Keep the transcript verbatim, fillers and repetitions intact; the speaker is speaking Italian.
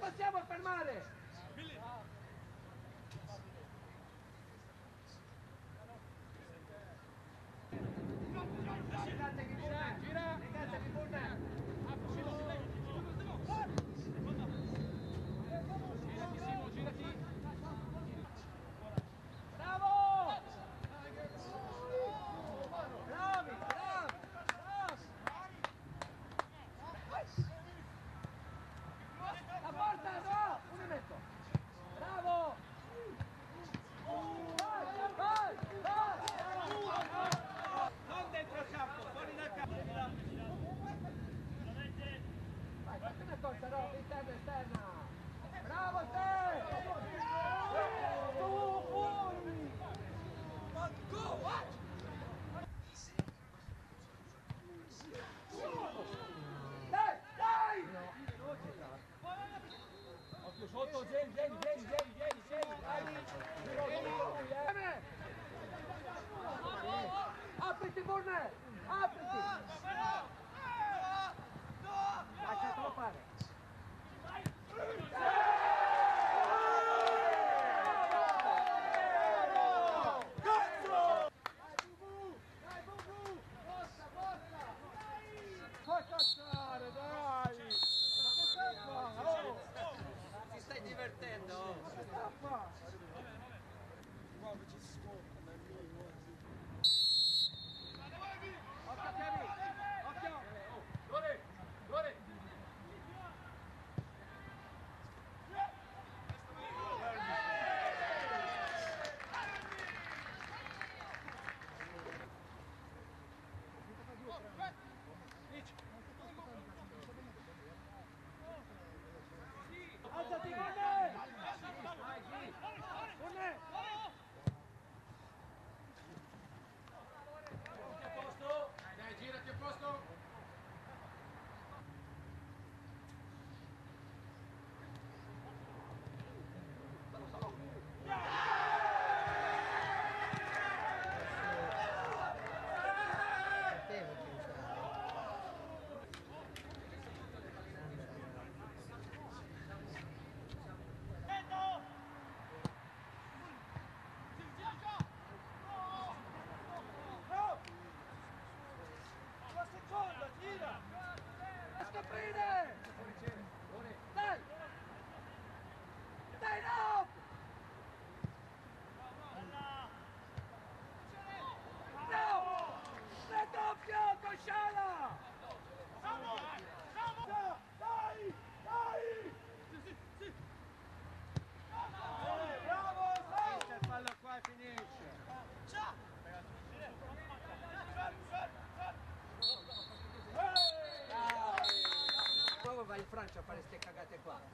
possiamo fermare! Legate che gira, gira! Legate che burna! Girati Simo, girati! Bravo! Bravi, bravi, bravi! La porta, no! Un metto! Bravo! Vai, vai, vai! Non dentro il campo, fuori dal campo! Vai, fatti una cosa, no, interna, esterna! Bravo te! Tu, fuori! Go, what? Dai, dai! Occhio sotto, vieni, vieni, vieni, vieni, vieni, vieni, dai! Apriti, Burner! Apriti! Lasciatelo fare! Fai cacciare, dai! Ma che stai a fare? Oh! Ti stai divertendo? Ma che stai a fare? Occhio, Chiavi! Occhio! Dore! Dore! Alzati, Bonne! Bonne! Girati a posto! Dai, dai, girati a posto! Seconda, gira! A scoprire! Dai! Dai, no! No! Raddoppio, Cosciala! Bravo! Bravo! Dai! Dai! Sì, sì, sì! Bravo! Finisce il fallo qua e finisce! Ciao! Poi vai in Francia a fare ste cagate qua.